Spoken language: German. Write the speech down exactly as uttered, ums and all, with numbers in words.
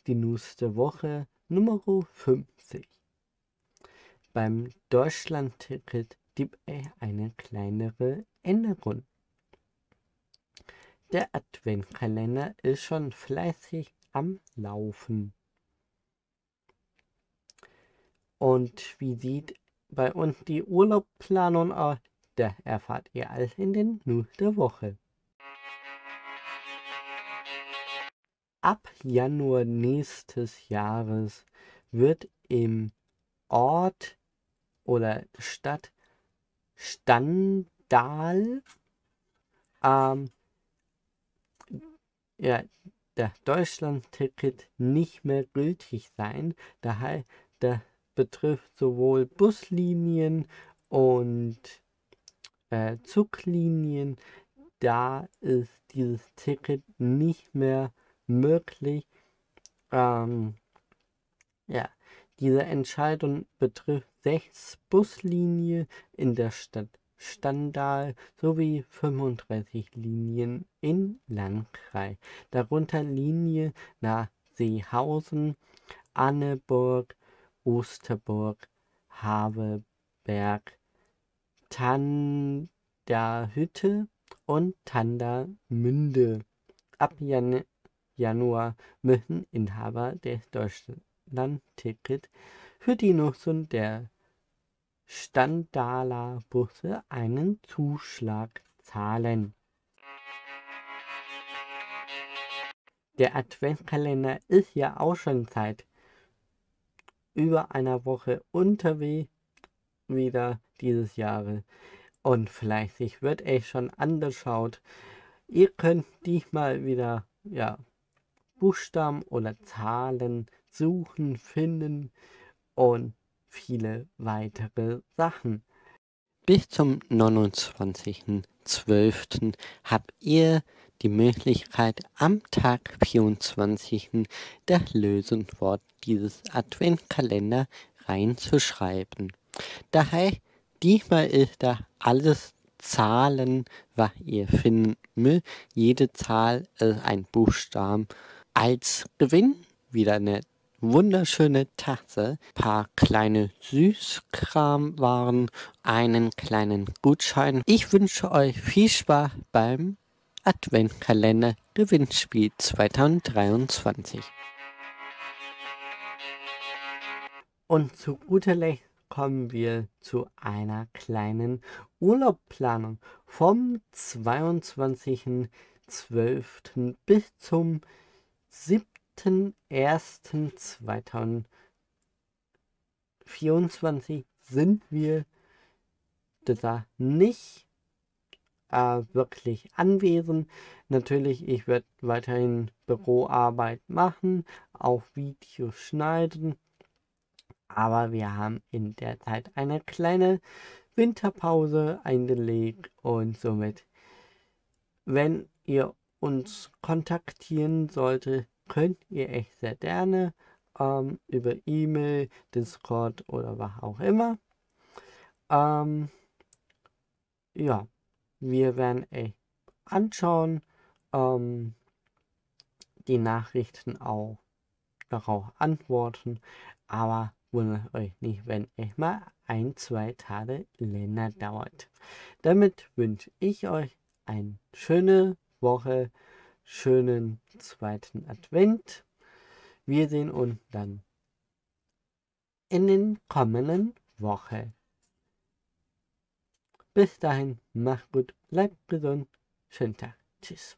die News der Woche Nummer fünfzig. Beim Deutschland-Ticket gibt es eine kleinere Änderung. Der Adventkalender ist schon fleißig am Laufen. Und wie sieht bei uns die Urlaubsplanung aus? Das erfahrt ihr alles in den News der Woche. Ab Januar nächstes Jahres wird im Ort oder Stadt Stendal ähm, ja, das Deutschland-Ticket nicht mehr gültig sein. Daher, das betrifft sowohl Buslinien und äh, Zuglinien. Da ist dieses Ticket nicht mehr möglich. Ähm, ja, diese Entscheidung betrifft sechs Buslinien in der Stadt Stendal sowie fünfunddreißig Linien im Landkreis, darunter Linien nach Seehausen, Anneburg, Osterburg, Havelberg, Tandahütte und Tandamünde. Ab Jan Januar müssen Inhaber des Deutschland-Tickets für die Nutzung der Stendaler Busse einen Zuschlag zahlen. Der Adventskalender ist ja auch schon seit über einer Woche unterwegs wieder dieses Jahres und fleißig wird er schon angeschaut. Ihr könnt diesmal wieder ja, Buchstaben oder Zahlen suchen, finden und viele weitere Sachen. Bis zum neunundzwanzigsten zwölften habt ihr die Möglichkeit, am Tag vierundzwanzigsten das Lösungswort dieses Adventskalender reinzuschreiben. Daher, diesmal ist da alles Zahlen, was ihr finden müsst. Jede Zahl ist ein Buchstaben. Als Gewinn wieder eine wunderschöne Tasse, paar kleine Süßkramwaren, einen kleinen Gutschein. Ich wünsche euch viel Spaß beim Adventkalender Gewinnspiel zweitausenddreiundzwanzig. Und zu guter Letzt kommen wir zu einer kleinen Urlaubsplanung vom zweiundzwanzigsten zwölften bis zum siebten ersten zweitausendvierundzwanzig sind wir da nicht äh, wirklich anwesend. Natürlich, ich werde weiterhin Büroarbeit machen, auch Videos schneiden, aber wir haben in der Zeit eine kleine Winterpause eingelegt und somit, wenn ihr uns kontaktieren sollte, könnt ihr echt sehr gerne ähm, über E-Mail, Discord oder was auch immer. Ähm, ja, wir werden echt anschauen, ähm, die Nachrichten auch darauf antworten, aber wundert euch nicht, wenn es mal ein, zwei Tage länger dauert. Damit wünsche ich euch eine schöne Woche, schönen zweiten Advent. Wir sehen uns dann in den kommenden Wochen. Bis dahin, macht gut, bleibt gesund, schönen Tag, tschüss.